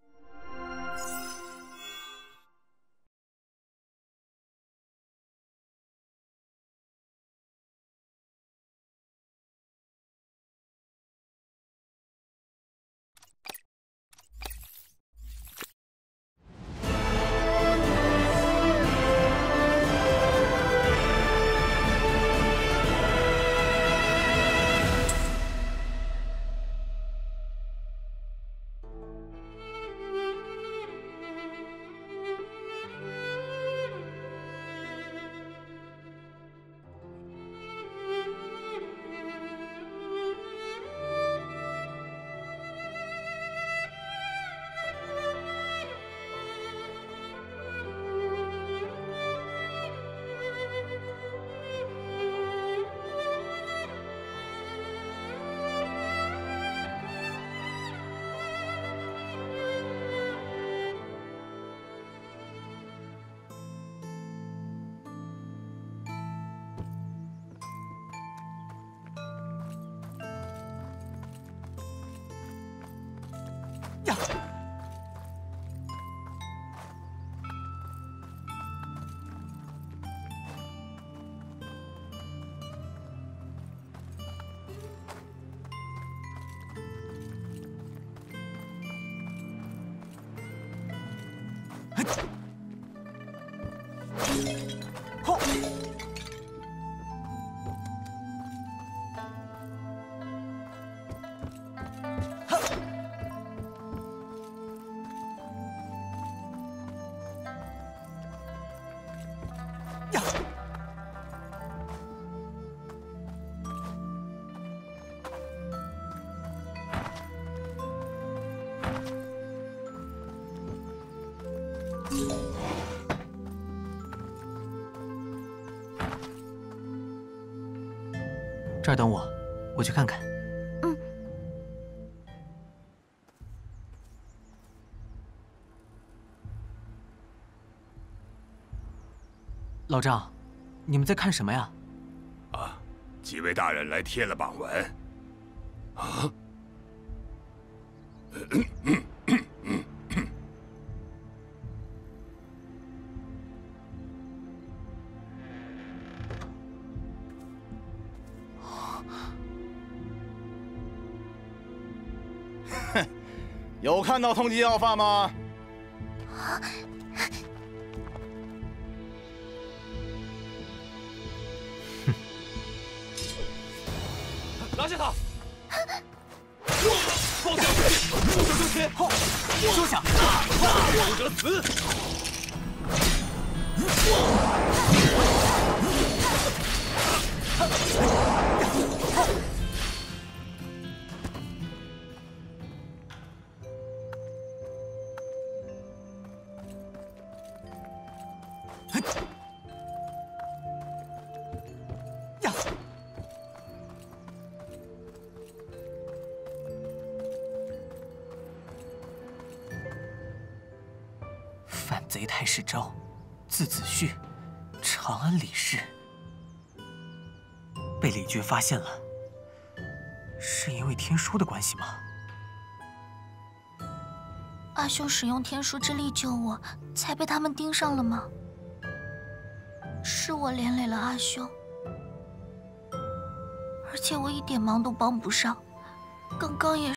呀！吼！ 这儿等我，我去看看。 嗯。 老丈，你们在看什么呀？ 啊，几位大人来贴了榜文。啊？ 有看到通缉要犯吗？ 拿下他！放下武器，不者就擒！ 好，收下！ 不者死！ 呀！反贼太史昭，字子旭，长安李氏，被李傕发现了，是因为天书的关系吗？ 阿兄使用天书之力救我，才被他们盯上了吗？是我连累了阿兄，而且我一点忙都帮不上，刚刚也。